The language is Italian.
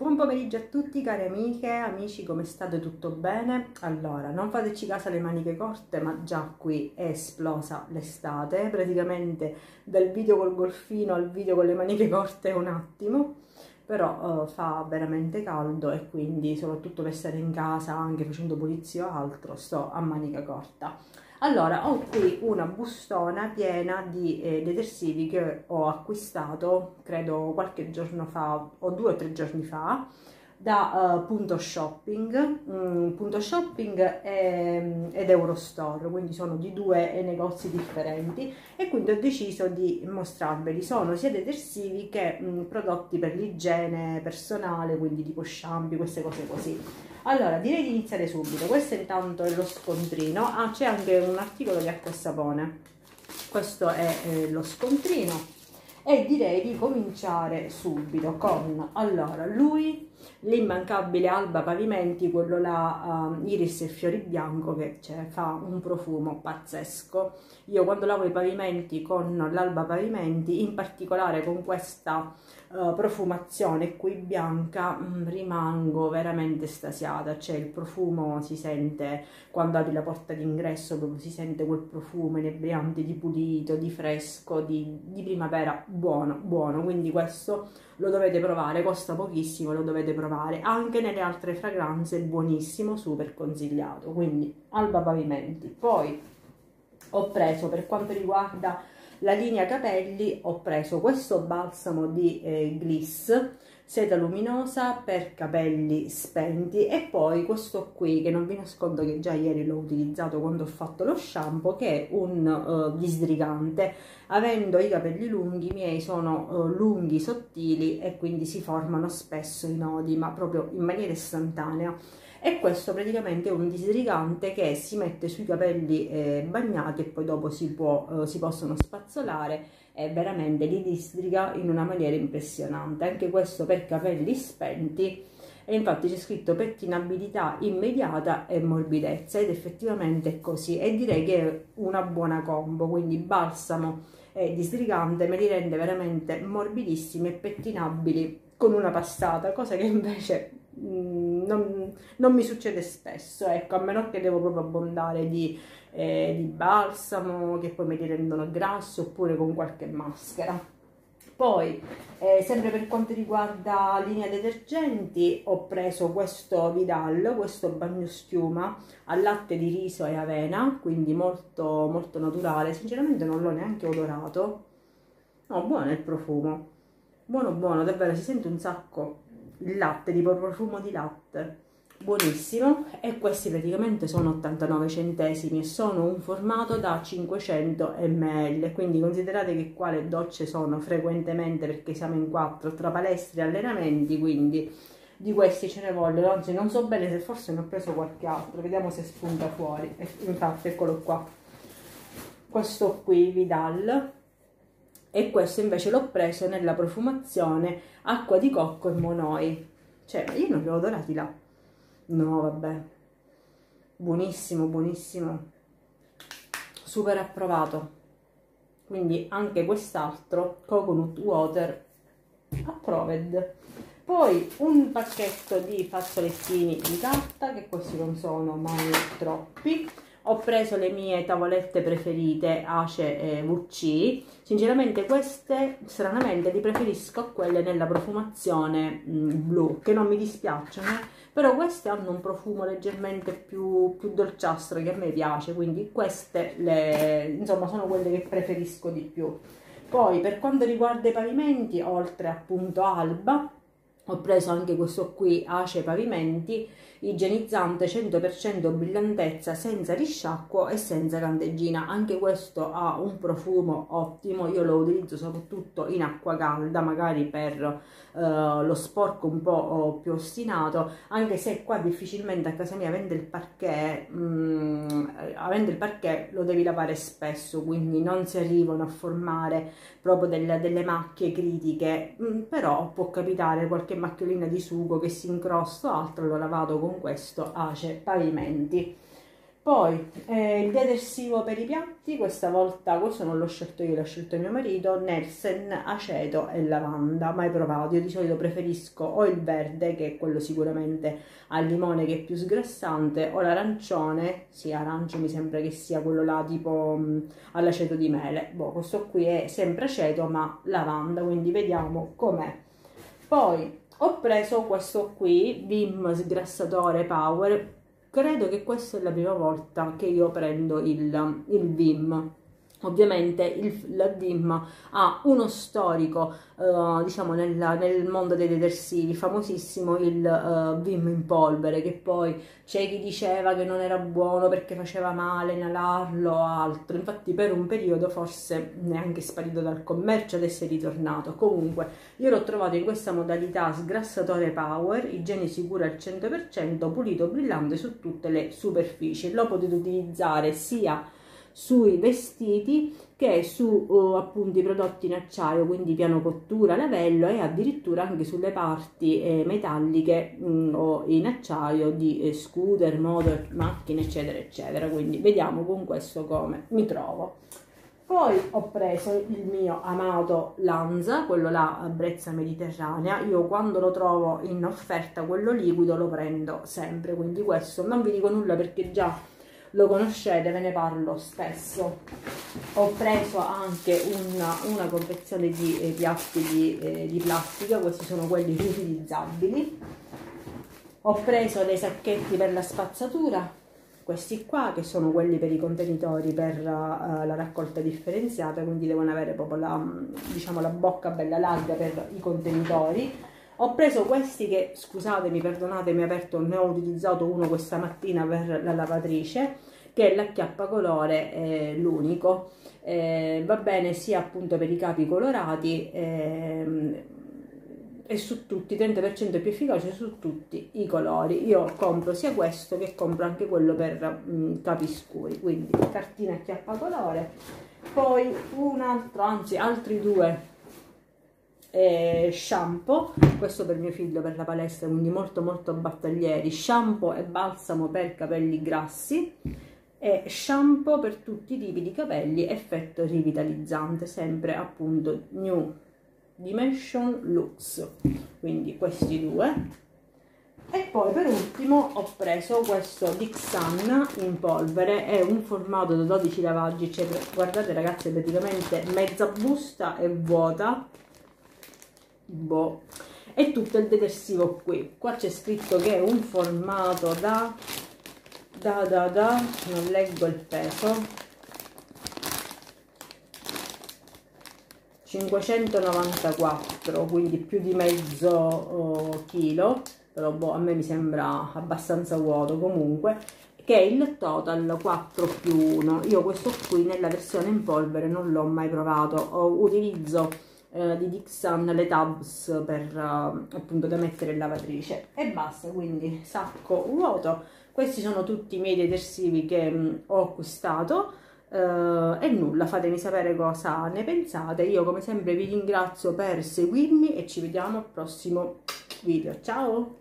Buon pomeriggio a tutti cari amiche, amici, come state? Tutto bene? Allora, non fateci caso alle maniche corte, ma già qui è esplosa l'estate, praticamente dal video col golfino al video con le maniche corte è un attimo, però fa veramente caldo e quindi soprattutto per stare in casa, anche facendo pulizia o altro, sto a manica corta. Allora, ho qui una bustona piena di detersivi che ho acquistato, credo qualche giorno fa o 2 o 3 giorni fa, da Punto Shopping, Punto Shopping ed Eurostore, quindi sono di 2 negozi differenti e quindi ho deciso di mostrarveli. Sono sia detersivi che prodotti per l'igiene personale, quindi tipo shampoo, queste cose così. Allora, direi di iniziare subito. Questo intanto è lo scontrino. Ah, c'è anche un articolo di acqua e sapone. Questo è lo scontrino e direi di cominciare subito con, allora, lui, l'immancabile Alba Pavimenti, quello là, iris e fiori bianco, che fa un profumo pazzesco. Io quando lavo i pavimenti con l'Alba Pavimenti, in particolare con questa profumazione qui bianca, rimango veramente estasiata. Cioè il profumo si sente quando apri la porta d'ingresso, proprio si sente quel profumo inebriante di pulito, di fresco, di primavera, buono, buono. Quindi questo lo dovete provare, costa pochissimo, lo dovete provare. Anche nelle altre fragranze, buonissimo, super consigliato. Quindi Alba Pavimenti. Poi ho preso, per quanto riguarda la linea capelli, ho preso questo balsamo di Gliss, seta luminosa per capelli spenti, e poi questo qui, che non vi nascondo che già ieri l'ho utilizzato quando ho fatto lo shampoo, che è un disdrigante. Avendo i capelli lunghi, i miei sono lunghi, sottili, e quindi si formano spesso i nodi, ma proprio in maniera istantanea. E questo praticamente è un disrigante che si mette sui capelli bagnati e poi dopo si possono spazzolare e veramente li disdriga in una maniera impressionante. Anche questo per capelli spenti, e infatti c'è scritto pettinabilità immediata e morbidezza, ed effettivamente è così, e direi che è una buona combo. Quindi balsamo e disdrigante me li rende veramente morbidissimi e pettinabili con una passata, cosa che invece non mi succede spesso, ecco, a meno che devo proprio abbondare di balsamo, che poi me li rendono grasso, oppure con qualche maschera. Poi sempre per quanto riguarda linea detergenti, ho preso questo Vidal, questo bagnoschiuma al latte di riso e avena, quindi molto molto naturale. Sinceramente non l'ho neanche odorato. No, buono il profumo, buono buono, davvero, si sente un sacco il latte, tipo profumo di latte, buonissimo. E questi praticamente sono 89 centesimi e sono un formato da 500 ml, quindi considerate che qua le docce sono frequentemente, perché siamo in 4 tra palestre e allenamenti, quindi di questi ce ne vogliono. Anzi, non so bene se forse ne ho preso qualche altro, vediamo se spunta fuori. Infatti eccolo qua, questo qui Vidal, e questo invece l'ho preso nella profumazione acqua di cocco e monoi. Cioè, io non li ho odorati là. No, vabbè, buonissimo, buonissimo, super approvato. Quindi anche quest'altro, Coconut Water, approved. Poi un pacchetto di fazzolettini di carta, che questi non sono mai troppi. Ho preso le mie tavolette preferite, Ace e VC. Sinceramente queste, stranamente, li preferisco a quelle nella profumazione blu, che non mi dispiacciono, però queste hanno un profumo leggermente più dolciastro, che a me piace, quindi queste, insomma, sono quelle che preferisco di più. Poi per quanto riguarda i pavimenti, oltre appunto Alba, ho preso anche questo qui, Ace Pavimenti, igienizzante 100% brillantezza, senza risciacquo e senza candeggina. Anche questo ha un profumo ottimo, io lo utilizzo soprattutto in acqua calda, magari per lo sporco un po' più ostinato, anche se qua difficilmente a casa mia, avendo il parquet, lo devi lavare spesso, quindi non si arrivano a formare proprio delle macchie critiche, però può capitare qualche macchiolina di sugo che si incrosta o altro, l'ho lavato con questo Ace Pavimenti. Poi il detersivo per i piatti, questa volta questo non l'ho scelto io, l'ho scelto mio marito, Nelsen, aceto e lavanda, mai provato. Io di solito preferisco o il verde, che è quello sicuramente al limone che è più sgrassante, o l'arancione, sì, arancio mi sembra che sia quello là tipo all'aceto di mele. Boh, questo qui è sempre aceto ma lavanda, quindi vediamo com'è. Poi ho preso questo qui, Vim sgrassatore Power. Credo che questa è la prima volta che io prendo il Vim. Ovviamente il Vim ha uno storico, diciamo, nel mondo dei detersivi, famosissimo il Vim in polvere, che poi c'è chi diceva che non era buono perché faceva male inalarlo o altro. Infatti per un periodo forse neanche sparito dal commercio, adesso è ritornato. Comunque io l'ho trovato in questa modalità sgrassatore power, igiene sicura al 100%, pulito, brillante su tutte le superfici. Lo potete utilizzare sia sui vestiti che su appunto i prodotti in acciaio, quindi piano cottura, lavello, e addirittura anche sulle parti metalliche o in acciaio di scooter, motor, macchine, eccetera eccetera. Quindi vediamo con questo come mi trovo. Poi ho preso il mio amato Lanza, quello là a brezza mediterranea. Io quando lo trovo in offerta quello liquido lo prendo sempre, quindi questo non vi dico nulla perché già lo conoscete, ve ne parlo spesso. Ho preso anche una confezione di piatti di plastica, questi sono quelli riutilizzabili. Ho preso dei sacchetti per la spazzatura, questi qua che sono quelli per i contenitori per la raccolta differenziata, quindi devono avere proprio diciamo, la bocca bella larga per i contenitori. Ho preso questi che, scusatemi, perdonatemi, aperto, ne ho utilizzato uno questa mattina per la lavatrice, che è l'acchiappacolore, l'unico, va bene sia appunto per i capi colorati e su tutti, 30% più efficace su tutti i colori. Io compro sia questo che compro anche quello per capi scuri, quindi cartina acchiappacolore. Poi un altro, anzi altri due shampoo, questo per mio figlio per la palestra, quindi molto molto battaglieri, shampoo e balsamo per capelli grassi e shampoo per tutti i tipi di capelli, effetto rivitalizzante, sempre appunto New Dimension Lux, quindi questi due. E poi per ultimo ho preso questo Dixan in polvere, è un formato da 12 lavaggi, cioè, guardate ragazzi, praticamente mezza busta è vuota. Boh. E tutto il detersivo qui. Qua c'è scritto che è un formato non leggo il peso, 594, quindi più di mezzo chilo, però boh, a me mi sembra abbastanza vuoto comunque, che è il Total 4+1. Io questo qui nella versione in polvere non l'ho mai provato, utilizzo di Dixan le tabs per appunto da mettere in lavatrice e basta, quindi sacco vuoto. Questi sono tutti i miei detersivi che ho acquistato e nulla, fatemi sapere cosa ne pensate. Io come sempre vi ringrazio per seguirmi e ci vediamo al prossimo video. Ciao!